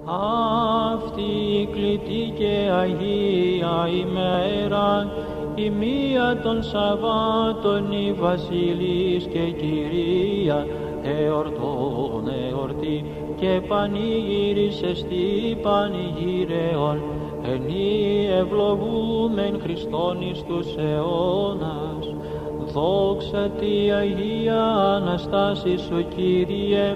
Αυτή η κλητή και Αγία ημέρα, η μία των Σαββάτων η Βασιλής και Κυρία, εορτών εορτή και πανηγύρισε στη πανηγύρεων, ενή ευλογούμεν Χριστόν εις τους αιώνας. Δόξα τη Αγία Αναστάση σου, Κύριε,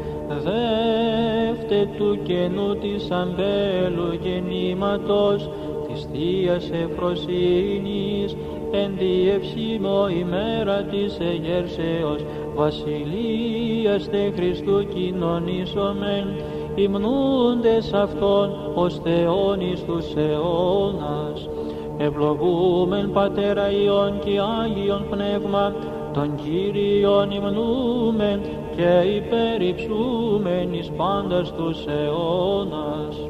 δεύτε του καινού της αμπέλου γεννήματος, της Θείας Ευφροσύνης, εν τη ευσήμω ημέρα της εγέρσεως, βασιλείας τε Χριστού κοινωνήσομεν, υμνούντες Αυτόν ως Θεόν εις τους αιώνας. Ευλογούμεν Πατέρα Υιόν και Άγιον Πνεύμα, τον Κύριον υμνούμεν και υπερυψούμεν εις πάντας τους αιώνας.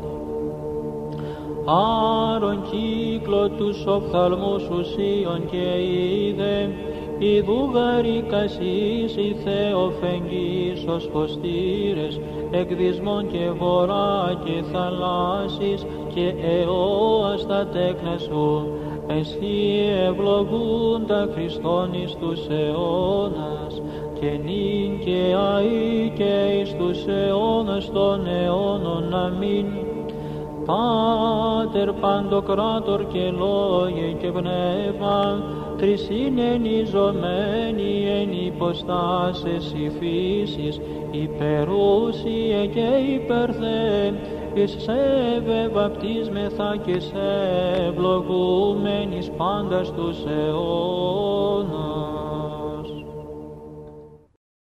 Άρον κύκλο τους οφθαλμούς ουσίων και είδε, ιδού γαρικασίς η Θεοφεγγής ως φωστήρες, εκδυσμών και βορρά και θαλάσσης και αιώας τα τέκνα σου, εσύ ευλογούντα Χριστόν εις τους αιώνας, και νυν και αεί και εις τους αιώνας των αιώνων. Αμήν. Πάτερ Παντοκράτορ και Λόγε και Πνεύμα, τρισήν ενιζωμένοι εν υποστάσες η φύσης, υπερούσιε και υπερθέ, εις σέβε βαπτίσμεθα και σε ευλογούμεν εις πάντας τους αιώνας.